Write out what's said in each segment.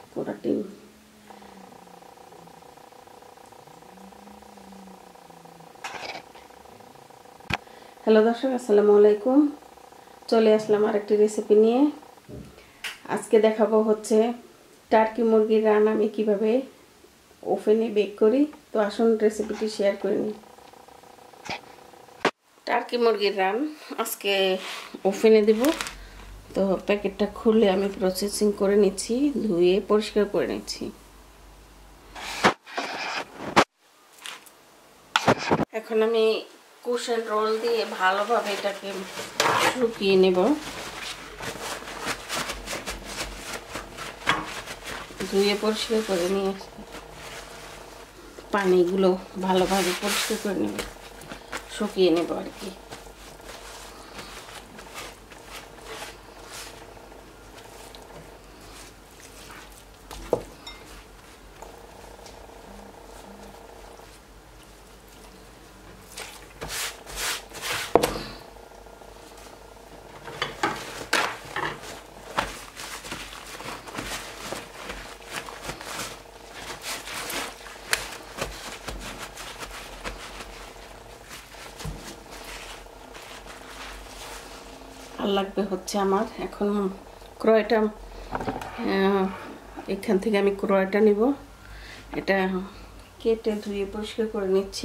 পুরো ডিম। হ্যালো দর্শক, আসসালামু আলাইকুম। চলে আসলাম আরেকটি রেসিপি নিয়ে। আজকে দেখাবো হচ্ছে টার্কি মুরগির রান আমি কিভাবে ওভেনে বেক করি। তো আসুন রেসিপিটি শেয়ার করে নিই। টার্কি মুরগির রান আজকে ওভেনে দেব। তো প্যাকেটটা খুলে আমি প্রসেসিং করে নিচ্ছি, ধুয়ে পরিষ্কার করে নিচ্ছি। এখন আমি কুশন রোল দিয়ে ভালোভাবে এটাকে শুকিয়ে নেব। ধুয়ে পরিষ্কার করে নিয়ে পানিগুলো ভালোভাবে পরিষ্কার করে নেব, শুকিয়ে নেব আর কি। আর লাগবে হচ্ছে আমার এখন ক্রয়টা, এখান থেকে আমি ক্রয়টা নিব। এটা কেটে ধুয়ে পরিষ্কার করে নিচ্ছি।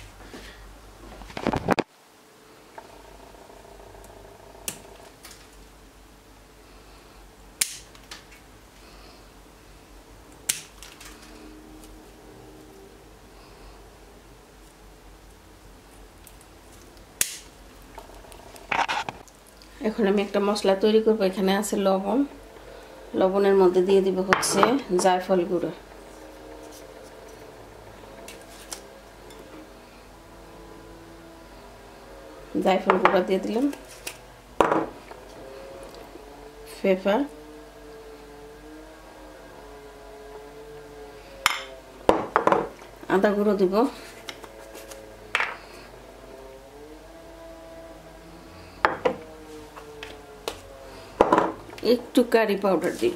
এখন আমি একটা মশলা তৈরি করব। এখানে আছে লবণ, লবণের মধ্যে দিয়ে দিব হচ্ছে জায়ফল গুঁড়ো। জায়ফল গুঁড়ো দিয়ে দিলাম, পেপার, আদা গুঁড়ো দিব, একটু কারি পাউডার দিব।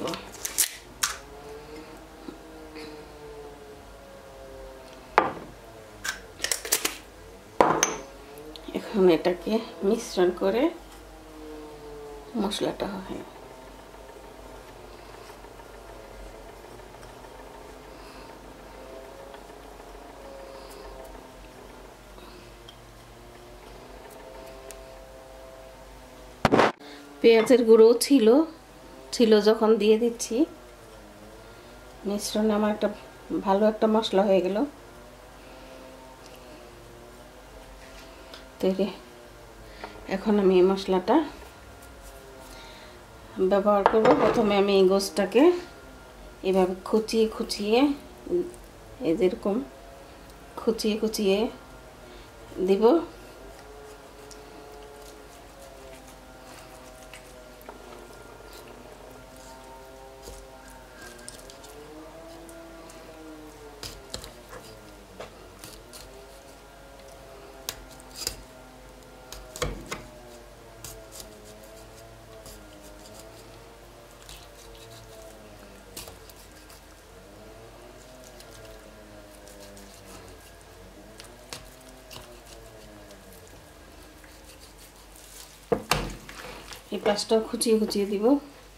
এখন এটাকে মিশ্রণ করে মশলাটা হয়। পেঁয়াজের গুঁড়ো ছিল যখন দিয়ে দিচ্ছি। মিশ্রণে আমার একটা ভালো একটা মশলা হয়ে গেল তৈরি। এখন আমি এই মশলাটা ব্যবহার করব। প্রথমে আমি এই গোশটাকে এভাবে খুচিয়ে যেরকম খুচিয়ে দিব। এই পাশটাও খুচিয়ে দিব।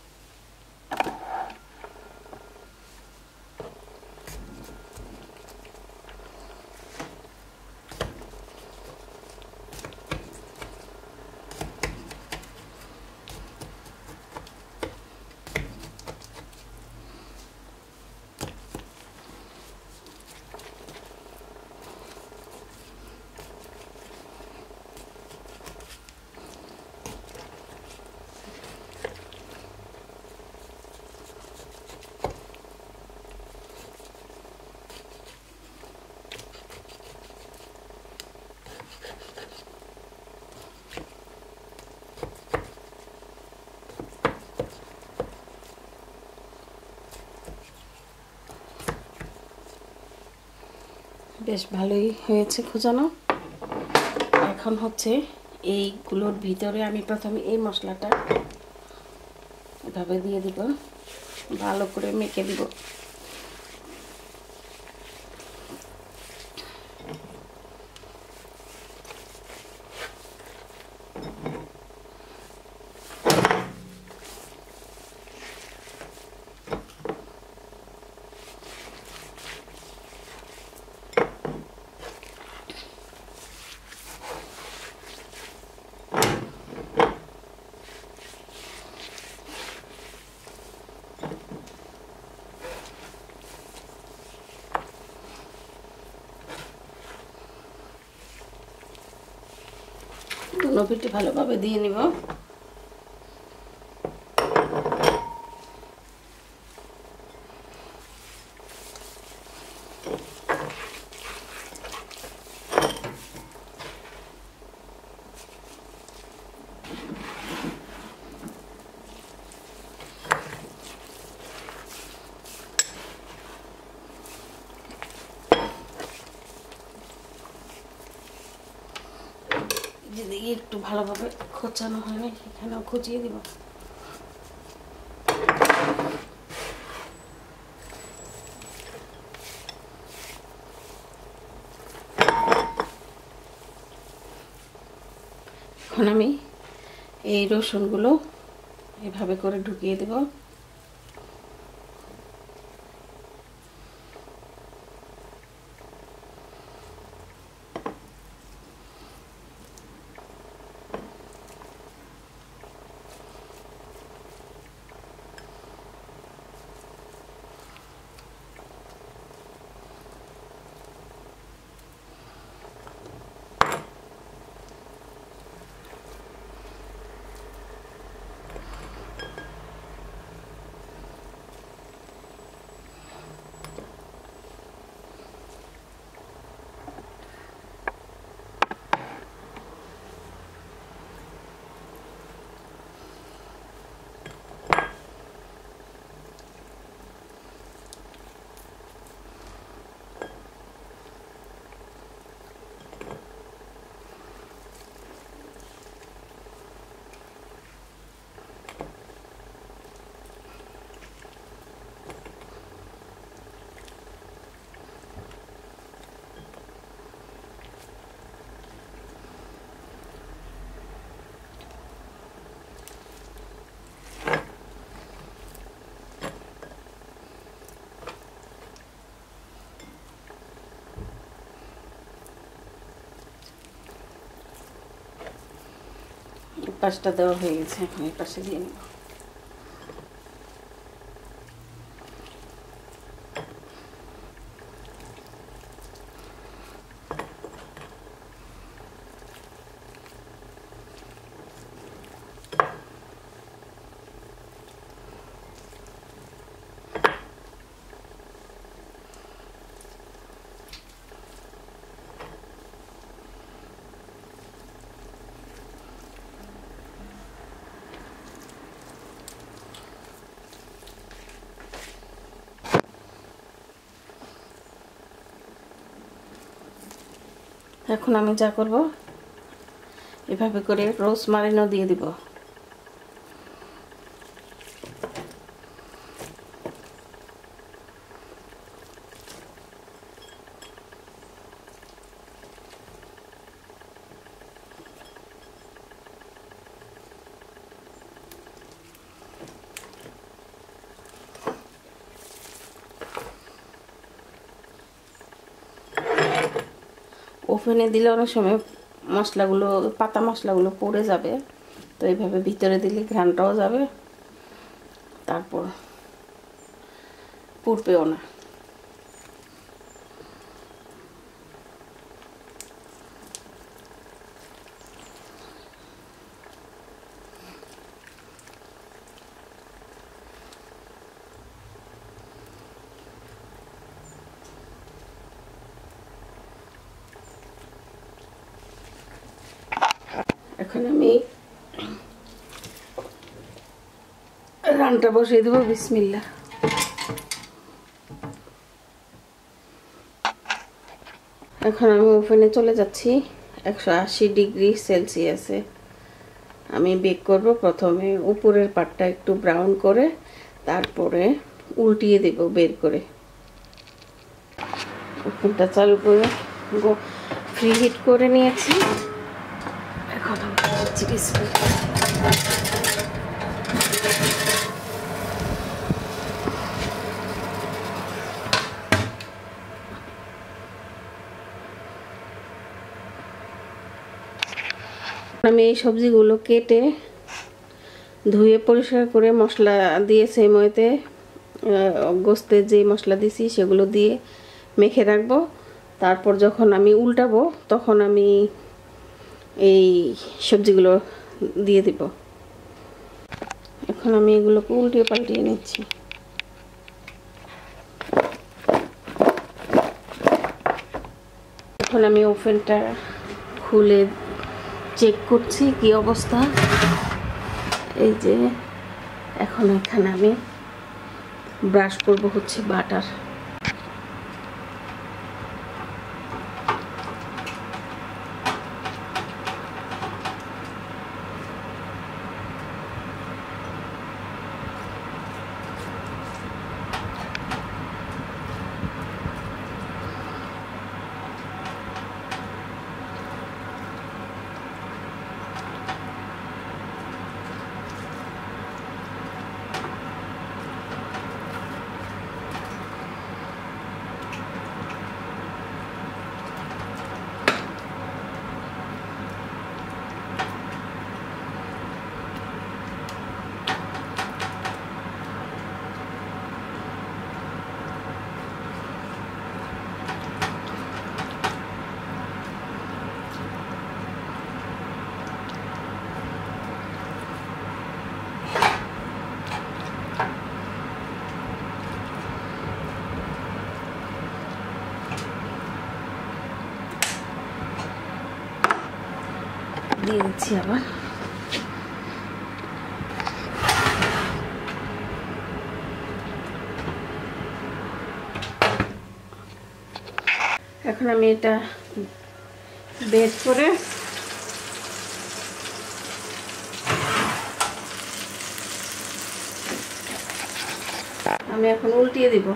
বেশ ভালোই হয়েছে খোঁজানো। এখন হচ্ছে এইগুলোর ভিতরে আমি প্রথমে এই মশলাটা এভাবে দিয়ে দিব। ভালো করে মেখে দিব। দুনো পিঠে ভালোভাবে দিয়ে নিব। যেদিকে একটু ভালোভাবে খোঁচানো হয়নি সেখানেও খুঁচিয়ে দিব। এখন আমি এই রসুনগুলো এভাবে করে ঢুকিয়ে দেব। পাশটা দেওয়া হয়ে গেছে, এখন এই পাশে দিয়ে নেব। এখন আমি যা করব, এভাবে করে রোজমারিনও দিয়ে দিব। ওভেনে দিলে অনেক সময় মশলাগুলো, পাতা মশলাগুলো পড়ে যাবে, তো এইভাবে ভিতরে দিলে ঘ্রাণটাও যাবে, তারপর পুড়বেও না। এখন আমি রান্নাটা বসিয়ে দেবো। বিসমিল্লাহ। এখন আমি ওভেনে চলে যাচ্ছি। 180 ডিগ্রি সেলসিয়াসে আমি বেক করব। প্রথমে উপরের পাটটা একটু ব্রাউন করে তারপরে উল্টিয়ে দেব বের করে। ওভেনটা চালু করে ফ্রি হিট করে নিয়েছি। এখন আমি দিচ্ছি বিসমিল্লাহ। আমি এই সবজিগুলো কেটে ধুয়ে পরিষ্কার করে মশলা দিয়ে সেই মইতে গোস্তের যে মশলা দিছি সেগুলো দিয়ে মেখে রাখবো। তারপর যখন আমি উল্টাবো তখন আমি এই সবজিগুলো দিয়ে দিব। এখন আমি এগুলোকে উল্টিয়ে পাল্টিয়ে নিচ্ছি। এখন আমি ওভেনটা খুলে চেক করছি কি অবস্থা। এই যে এখন এখানে আমি ব্রাশ করব হচ্ছে বাটার। দিয়ে দিচ্ছি আবার। এখন আমি এটা বের করে আমি এখন উল্টিয়ে দিব।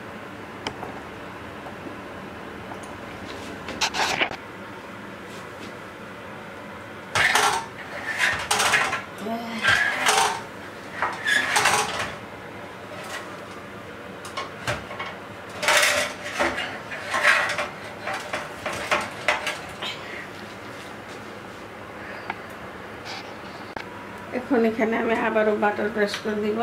এখন এখানে আমি আবারও বাটার ব্রাশ করে দিব।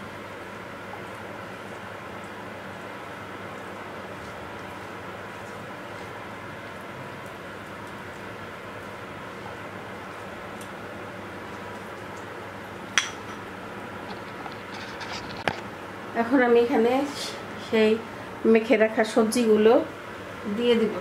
এখন আমি এখানে সেই মেখে রাখা সবজিগুলো দিয়ে দিব।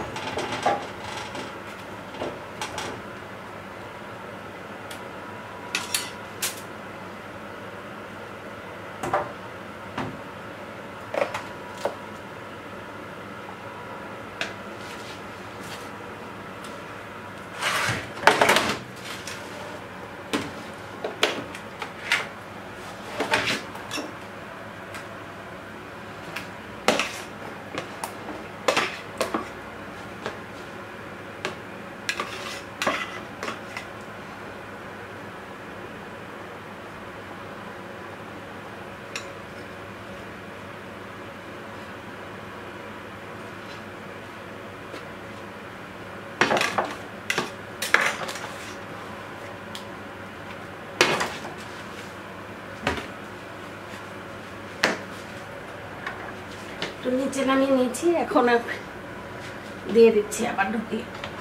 তো নিচে নামিয়ে নিয়েছি, এখন দিয়ে দিচ্ছি আবার ঢুকিয়ে।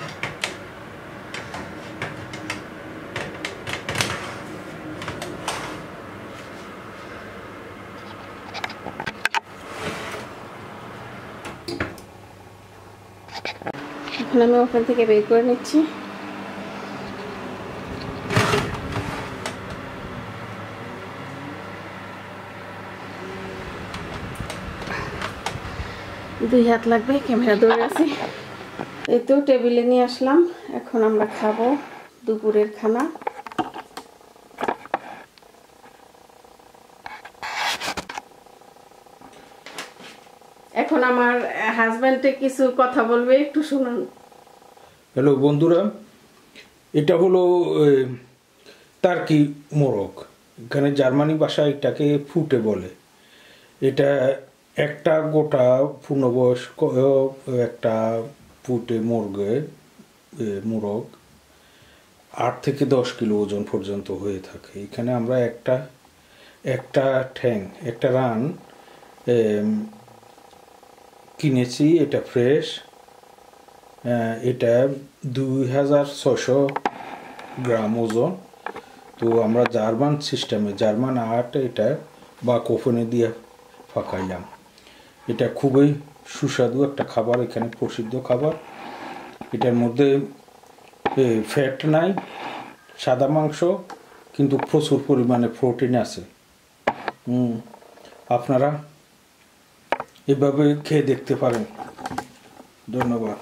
এখন আমি ওখান থেকে বের করে নিচ্ছি। দুই হাত লাগবে, ক্যামেরা ধরে আছি। এই তো টেবিলে নিয়ে আসলাম, এখন আমরা খাবো দুপুরের খানা। এখন আমার হাজবেন্ডে কিছু কথা বলবে, একটু শুনুন। হ্যালো বন্ধুরা, এটা হলো টার্কি মোরগ। এখানে জার্মানি ভাষায় এটাকে ফুটে বলে। এটা একটা গোটা পূর্ণবয়স্ক একটা ফুটে মোরগ 8 থেকে 10 কিলো ওজন পর্যন্ত হয়ে থাকে। এখানে আমরা একটা একটা রান কিনেছি। এটা ফ্রেশ। এটা 2600 গ্রাম ওজন। তো আমরা জার্মান আট এটা বা কোফনে দিয়ে পাকাইলাম। এটা খুবই সুস্বাদু একটা খাবার, এখানে প্রসিদ্ধ খাবার। এটার মধ্যে ফ্যাট নাই, সাদা মাংস, কিন্তু প্রচুর পরিমাণে প্রোটিন আছে। আপনারা এভাবে খেয়ে দেখতে পারেন। ধন্যবাদ।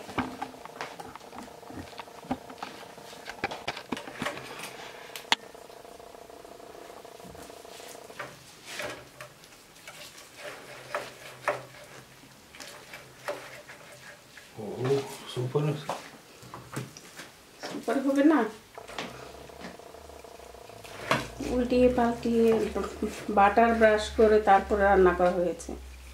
সুপার সুপার হবে না, উল্টিয়ে পাল্টিয়ে বাটার ব্রাশ করে তারপরে রান্না করা হয়েছে।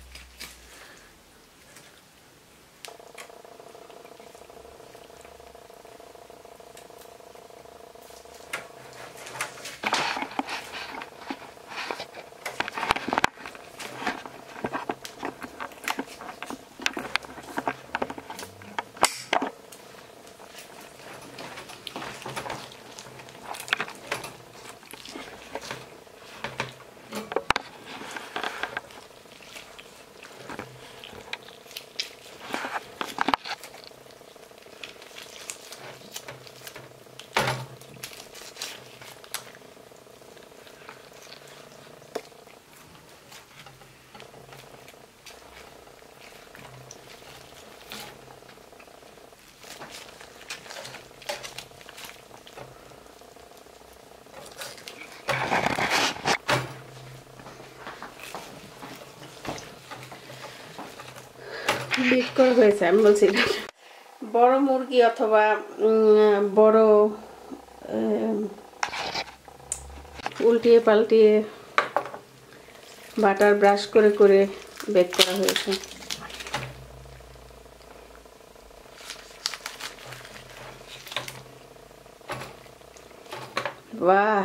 বিট করে হয়েছে, আমি বলছি বড় মুরগি অথবা বড় উল্টিয়ে পাল্টিয়ে বাটার ব্রাশ করে করে বেক করা হয়েছে। বাহ,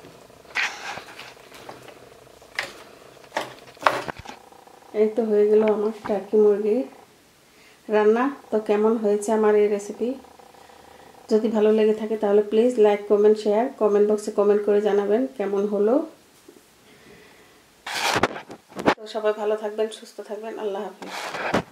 এই তো হয়ে গেল আমার টার্কি মুরগির রান্না। তো কেমন হয়েছে আমার এই রেসিপি? যদি ভালো লেগে থাকে তাহলে please like, comment, share, comment বক্সে কমেন্ট করে জানাবেন কেমন হলো। তো সবাই ভালো থাকবেন, সুস্থ থাকবেন। আল্লাহ হাফেজ।